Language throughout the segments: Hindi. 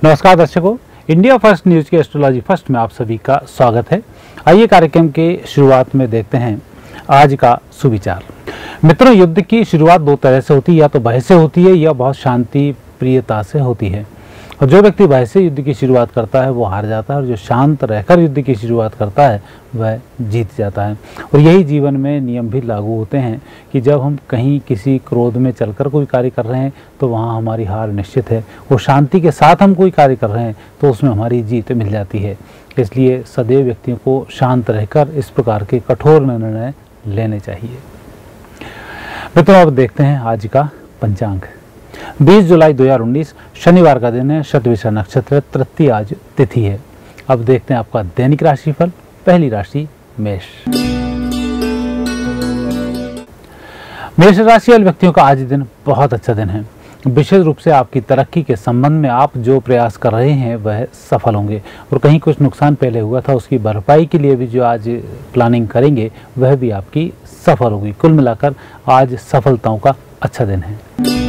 नमस्कार दर्शकों, इंडिया फर्स्ट न्यूज के एस्ट्रोलॉजी फर्स्ट में आप सभी का स्वागत है। आइए कार्यक्रम के शुरुआत में देखते हैं आज का सुविचार। मित्रों, युद्ध की शुरुआत दो तरह से होती है, या तो भय से होती है या बहुत शांति प्रियता से होती है। और जो व्यक्ति भय से युद्ध की शुरुआत करता है वो हार जाता है, और जो शांत रहकर युद्ध की शुरुआत करता है वह जीत जाता है। और यही जीवन में नियम भी लागू होते हैं कि जब हम कहीं किसी क्रोध में चलकर कोई कार्य कर रहे हैं तो वहाँ हमारी हार निश्चित है, और शांति के साथ हम कोई कार्य कर रहे हैं तो उसमें हमारी जीत मिल जाती है। इसलिए सदैव व्यक्तियों को शांत रहकर इस प्रकार के कठोर निर्णय लेने चाहिए। मित्रों, अब देखते हैं आज का पंचांग। 20 जुलाई 2019 शनिवार का दिन है। शतभिषा नक्षत्र, तृतीया आज तिथि है। अब देखते हैं आपका दैनिक राशिफल। पहली राशि मेष। मेष राशि वाले व्यक्तियों का आज दिन बहुत अच्छा दिन है। विशेष रूप से आपकी तरक्की के संबंध में आप जो प्रयास कर रहे हैं वह सफल होंगे, और कहीं कुछ नुकसान पहले हुआ था उसकी भरपाई के लिए भी जो आज प्लानिंग करेंगे वह भी आपकी सफल होगी। कुल मिलाकर आज सफलताओं का अच्छा दिन है।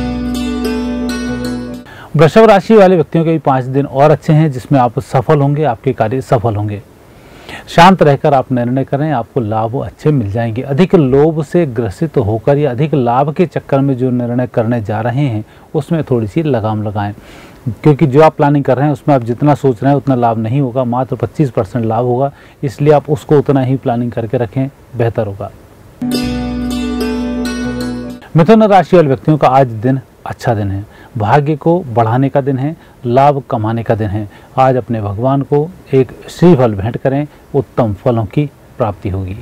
वृषभ राशि वाले व्यक्तियों के भी 5 दिन और अच्छे हैं, जिसमें आप सफल होंगे, आपके कार्य सफल होंगे। शांत रहकर आप निर्णय करें, आपको लाभ अच्छे मिल जाएंगे। अधिक लोभ से ग्रसित होकर या अधिक लाभ के चक्कर में जो निर्णय करने जा रहे हैं उसमें थोड़ी सी लगाम लगाएं, क्योंकि जो आप प्लानिंग कर रहे हैं उसमें आप जितना सोच रहे हैं उतना लाभ नहीं होगा, मात्र 25% लाभ होगा। इसलिए आप उसको उतना ही प्लानिंग करके रखें, बेहतर होगा। मिथुन राशि वाले व्यक्तियों का आज दिन अच्छा दिन है। भाग्य को बढ़ाने का दिन है, लाभ कमाने का दिन है। आज अपने भगवान को एक श्रीफल भेंट करें, उत्तम फलों की प्राप्ति होगी।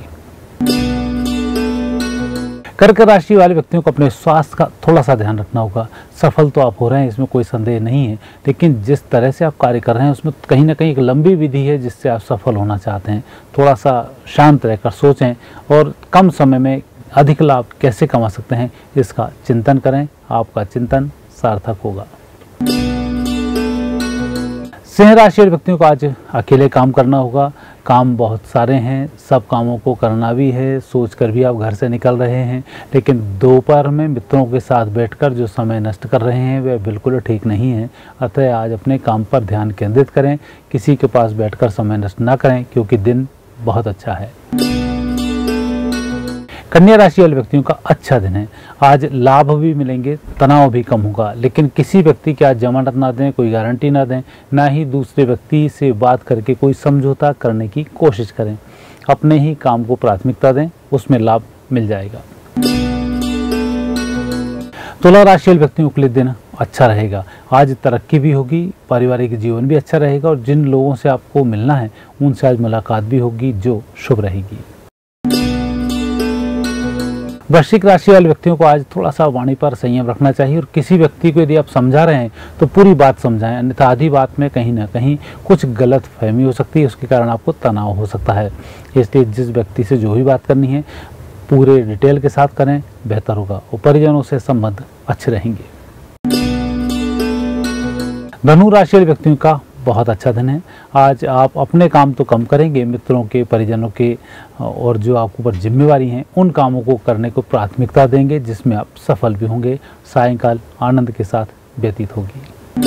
कर्क राशि वाले व्यक्तियों को अपने स्वास्थ्य का थोड़ा सा ध्यान रखना होगा। सफल तो आप हो रहे हैं, इसमें कोई संदेह नहीं है, लेकिन जिस तरह से आप कार्य कर रहे हैं उसमें कहीं ना कहीं एक लंबी विधि है जिससे आप सफल होना चाहते हैं। थोड़ा सा शांत रहकर सोचें और कम समय में अधिक लाभ कैसे कमा सकते हैं इसका चिंतन करें। आपका चिंतन सार्थक होगा। सिंह राशि वाले व्यक्तियों को आज अकेले काम करना होगा। काम बहुत सारे हैं, सब कामों को करना भी है, सोचकर भी आप घर से निकल रहे हैं, लेकिन दोपहर में मित्रों के साथ बैठकर जो समय नष्ट कर रहे हैं वह बिल्कुल ठीक नहीं है। अतः आज अपने काम पर ध्यान केंद्रित करें, किसी के पास बैठकर समय नष्ट ना करें, क्योंकि दिन बहुत अच्छा है। कन्या राशि वाले व्यक्तियों का अच्छा दिन है। आज लाभ भी मिलेंगे, तनाव भी कम होगा, लेकिन किसी व्यक्ति की आज जमानत ना दें, कोई गारंटी ना दें, ना ही दूसरे व्यक्ति से बात करके कोई समझौता करने की कोशिश करें। अपने ही काम को प्राथमिकता दें, उसमें लाभ मिल जाएगा। तुला राशि वाले व्यक्तियों के लिए दिन अच्छा रहेगा। आज तरक्की भी होगी, पारिवारिक जीवन भी अच्छा रहेगा, और जिन लोगों से आपको मिलना है उनसे आज मुलाकात भी होगी जो शुभ रहेगी। वृश्चिक राशि वाले व्यक्तियों को आज थोड़ा सा वाणी पर संयम रखना चाहिए, और किसी व्यक्ति को यदि आप समझा रहे हैं तो पूरी बात समझाएं, अन्यथा आधी बात में कहीं ना कहीं कुछ गलत फहमी हो सकती है, उसके कारण आपको तनाव हो सकता है। इसलिए जिस व्यक्ति से जो भी बात करनी है पूरे डिटेल के साथ करें, बेहतर होगा, और परिजनों से संबंध अच्छे रहेंगे। धनु राशि वाले व्यक्तियों का बहुत अच्छा दिन है। आज आप अपने काम तो कम करेंगे, मित्रों के, परिजनों के और जो आपके ऊपर जिम्मेवारी हैं उन कामों को करने को प्राथमिकता देंगे, जिसमें आप सफल भी होंगे। सायंकाल आनंद के साथ व्यतीत होगी।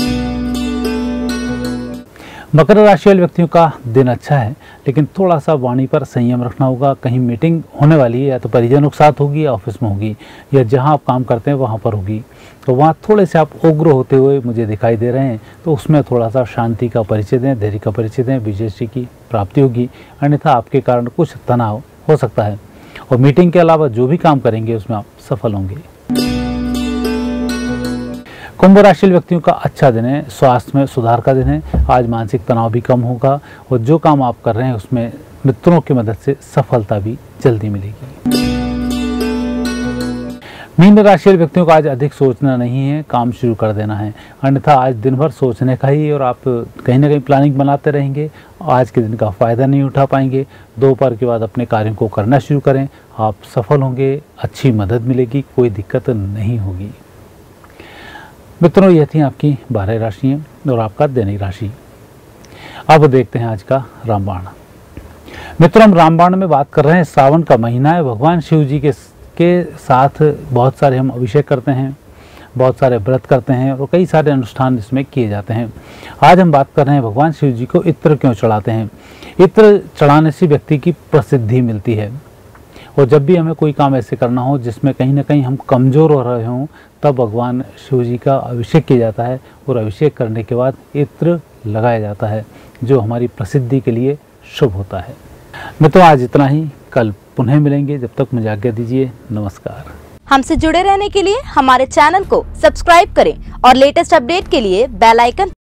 मकर राशि वाले व्यक्तियों का दिन अच्छा है, लेकिन थोड़ा सा वाणी पर संयम रखना होगा। कहीं मीटिंग होने वाली है, या तो परिजनों के साथ होगी या ऑफिस में होगी, या जहां आप काम करते हैं वहां पर होगी, तो वहाँ थोड़े से आप उग्र होते हुए मुझे दिखाई दे रहे हैं, तो उसमें थोड़ा सा शांति का परिचय दें, धैर्य का परिचय दें, विजय की प्राप्ति होगी। अन्यथा आपके कारण कुछ तनाव हो सकता है, और मीटिंग के अलावा जो भी काम करेंगे उसमें आप सफल होंगे। कुंभ राशि व्यक्तियों का अच्छा दिन है, स्वास्थ्य में सुधार का दिन है। आज मानसिक तनाव भी कम होगा, और जो काम आप कर रहे हैं उसमें मित्रों की मदद से सफलता भी जल्दी मिलेगी। मीन राशि वाले व्यक्तियों को आज अधिक सोचना नहीं है, काम शुरू कर देना है, अन्यथा आज दिन भर सोचने का ही, और आप कहीं ना कहीं प्लानिंग बनाते रहेंगे। आज के दिन का फ़ायदा नहीं उठा पाएंगे। दोपहर के बाद अपने कार्यों को करना शुरू करें, आप सफल होंगे, अच्छी मदद मिलेगी, कोई दिक्कत नहीं होगी। मित्रों, ये थी आपकी 12 राशियाँ और आपका दैनिक राशि। अब देखते हैं आज का रामबाण। मित्रों, हम रामबाण में बात कर रहे हैं, सावन का महीना है, भगवान शिव जी के साथ बहुत सारे हम अभिषेक करते हैं, बहुत सारे व्रत करते हैं और कई सारे अनुष्ठान इसमें किए जाते हैं। आज हम बात कर रहे हैं भगवान शिव जी को इत्र क्यों चढ़ाते हैं। इत्र चढ़ाने से व्यक्ति की प्रसिद्धि मिलती है, और जब भी हमें कोई काम ऐसे करना हो जिसमें कहीं ना कहीं हम कमज़ोर हो रहे हों, तब भगवान शिव जी का अभिषेक किया जाता है और अभिषेक करने के बाद इत्र लगाया जाता है, जो हमारी प्रसिद्धि के लिए शुभ होता है। मित्रों, आज इतना ही, कल पुनः मिलेंगे। जब तक मुझे आज्ञा दीजिए, नमस्कार। हमसे जुड़े रहने के लिए हमारे चैनल को सब्सक्राइब करें और लेटेस्ट अपडेट के लिए बेल आइकन